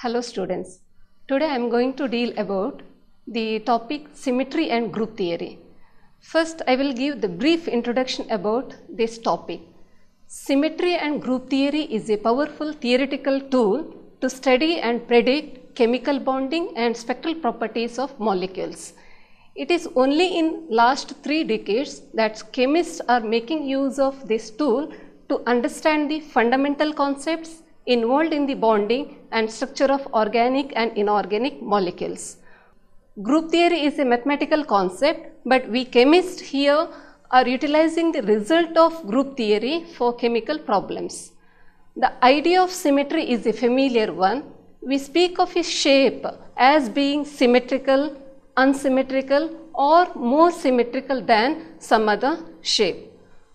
Hello students, today I am going to deal about the topic symmetry and group theory. First I will give the brief introduction about this topic. Symmetry and group theory is a powerful theoretical tool to study and predict chemical bonding and spectral properties of molecules. It is only in last 3 decades that chemists are making use of this tool to understand the fundamental concepts involved in the bonding and structure of organic and inorganic molecules. Group theory is a mathematical concept, but we chemists here are utilizing the result of group theory for chemical problems. The idea of symmetry is a familiar one. We speak of a shape as being symmetrical, unsymmetrical, or more symmetrical than some other shape.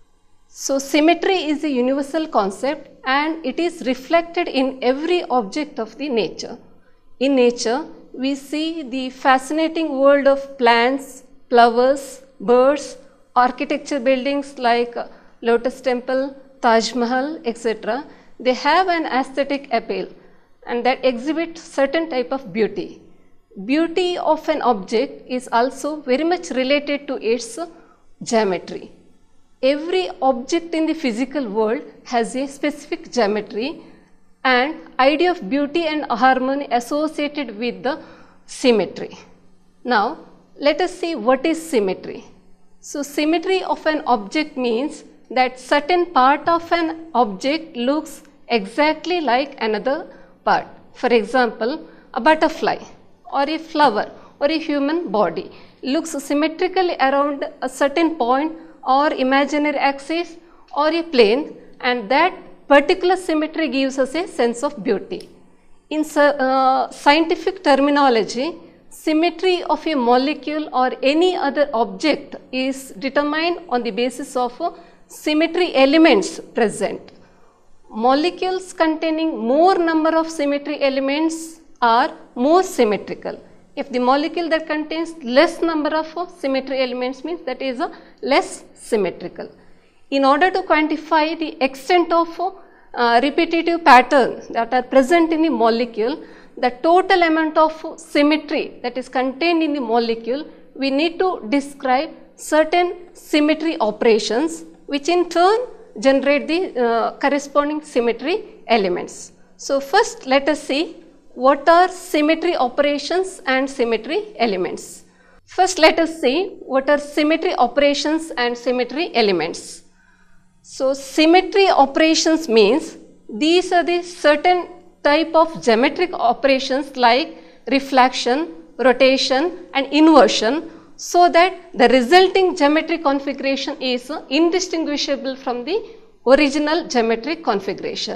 So symmetry is a universal concept and it is reflected in every object of the nature. In nature, we see the fascinating world of plants, flowers, birds, architecture buildings like Lotus Temple, Taj Mahal, etc. They have an aesthetic appeal and that exhibit certain type of beauty. Beauty of an object is also very much related to its geometry. Every object in the physical world has a specific geometry and idea of beauty and harmony associated with the symmetry. Now, let us see what is symmetry. So, symmetry of an object means that certain part of an object looks exactly like another part. For example, a butterfly or a flower or a human body looks symmetrically around a certain point or imaginary axis or a plane, and that particular symmetry gives us a sense of beauty. In scientific terminology, symmetry of a molecule or any other object is determined on the basis of symmetry elements present. Molecules containing more number of symmetry elements are more symmetrical. If the molecule that contains less number of symmetry elements means that is less symmetrical. In order to quantify the extent of repetitive patterns that are present in the molecule, the total amount of symmetry that is contained in the molecule, we need to describe certain symmetry operations which in turn generate the corresponding symmetry elements. So first let us see what are symmetry operations and symmetry elements. First let us see what are symmetry operations and symmetry elements. So symmetry operations means these are the certain type of geometric operations like reflection, rotation and inversion, so that the resulting geometric configuration is indistinguishable from the original geometric configuration.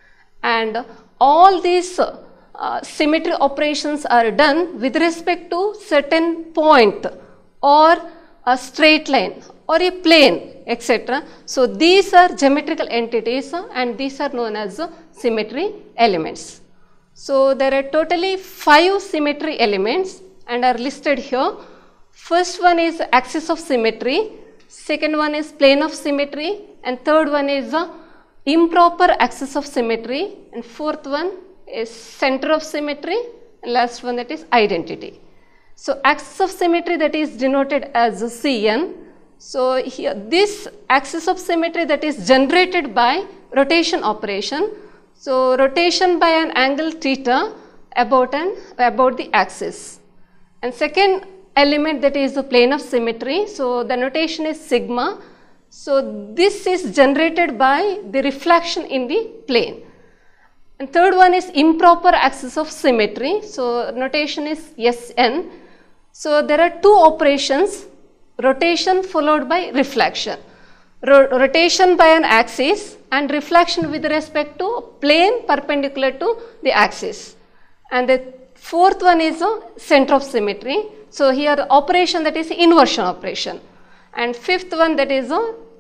And all these symmetry operations are done with respect to certain point or a straight line or a plane, etc. So these are geometrical entities and these are known as symmetry elements. So there are totally 5 symmetry elements and are listed here. First one is axis of symmetry, second one is plane of symmetry, and third one is improper axis of symmetry, and fourth one is center of symmetry, and last one that is identity. So axis of symmetry that is denoted as Cn. So here this axis of symmetry that is generated by rotation operation. So rotation by an angle theta about the axis. And second element that is the plane of symmetry. So the notation is sigma. So this is generated by the reflection in the plane. And third one is improper axis of symmetry. So notation is Sn. So there are 2 operations, rotation followed by reflection. Rotation by an axis and reflection with respect to plane perpendicular to the axis. And the fourth one is center of symmetry. So here the operation that is inversion operation. And fifth one that is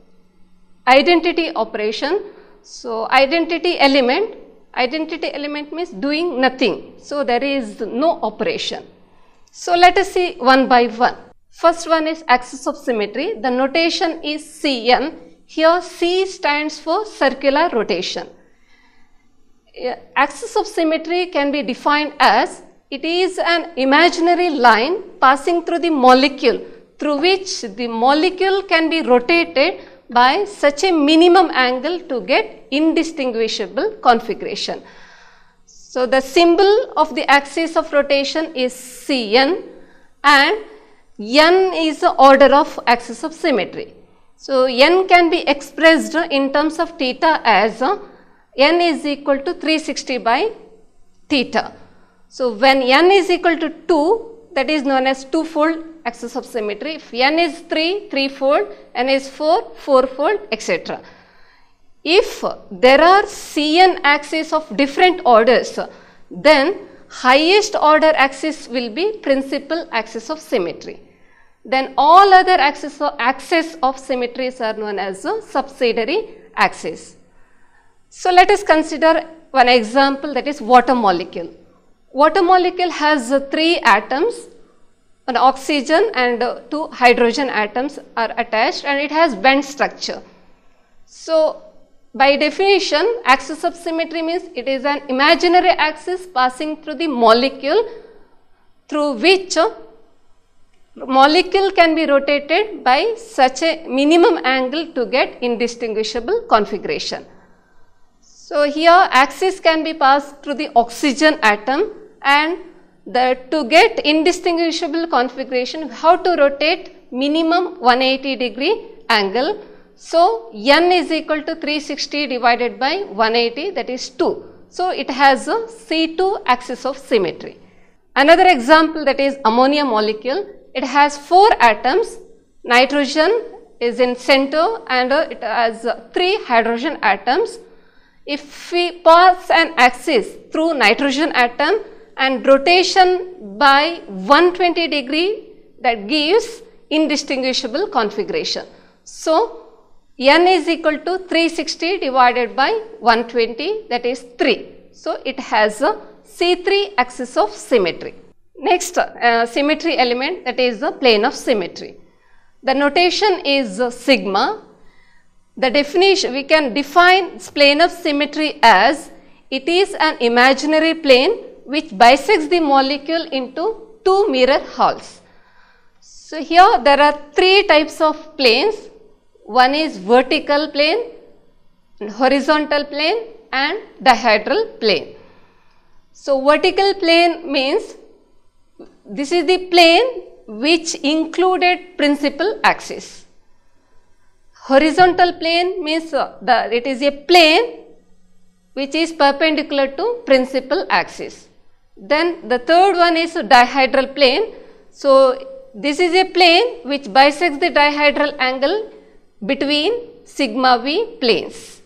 identity operation. So identity element means doing nothing. So there is no operation. So let us see one by one. First one is axis of symmetry. The notation is Cn. Here C stands for circular rotation. axis of symmetry can be defined as it is an imaginary line passing through the molecule, through which the molecule can be rotated by such a minimum angle to get indistinguishable configuration. So the symbol of the axis of rotation is Cn, and n is the order of axis of symmetry. So n can be expressed in terms of theta as n is equal to 360 by theta. So when n is equal to 2, that is known as two-fold axis of symmetry. If n is 3, 3-fold, n is 4, 4-fold, etc. If there are Cn axes of different orders, then highest order axis will be principal axis of symmetry. Then all other axes of symmetries are known as subsidiary axes. So let us consider one example, that is water molecule. Water molecule has 3 atoms, an oxygen and 2 hydrogen atoms are attached, and it has bent structure. So by definition, axis of symmetry means it is an imaginary axis passing through the molecule, through which molecule can be rotated by such a minimum angle to get indistinguishable configuration. So here axis can be passed through the oxygen atom, and to get indistinguishable configuration, how to rotate minimum 180-degree angle. So n is equal to 360 divided by 180, that is 2. So it has a C2 axis of symmetry. Another example, that is ammonia molecule. It has 4 atoms, nitrogen is in center, and it has 3 hydrogen atoms. If we pass an axis through nitrogen atom and rotation by 120 degree, that gives indistinguishable configuration. So n is equal to 360 divided by 120, that is 3. So it has a C3 axis of symmetry. Next symmetry element, that is the plane of symmetry. The notation is sigma. The definition, we can define plane of symmetry as it is an imaginary plane which bisects the molecule into 2 mirror halves. So here there are 3 types of planes. One is vertical plane, horizontal plane, and dihedral plane. So vertical plane means this is the plane which included principal axis. Horizontal plane means it is a plane which is perpendicular to principal axis. Then the third one is dihedral plane. So this is a plane which bisects the dihedral angle between sigma v planes.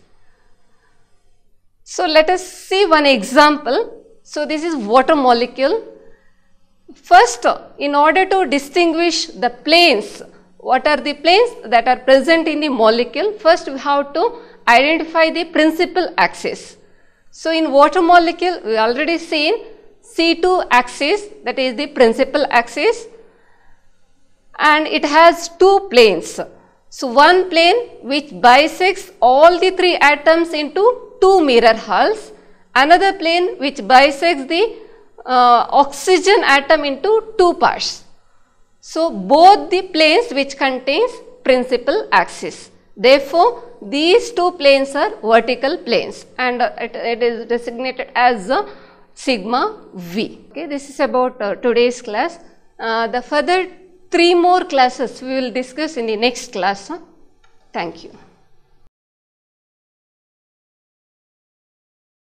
So let us see one example. So this is water molecule. First, in order to distinguish the planes, what are the planes that are present in the molecule? First we have to identify the principal axis. So in water molecule, we already seen C2 axis, that is the principal axis, and it has 2 planes. So one plane which bisects all the 3 atoms into 2 mirror halves, another plane which bisects the oxygen atom into 2 parts. So both the planes which contains principal axis. Therefore these 2 planes are vertical planes, and it is designated as sigma v. Okay, this is about today's class. The further 3 more classes we will discuss in the next class. Thank you.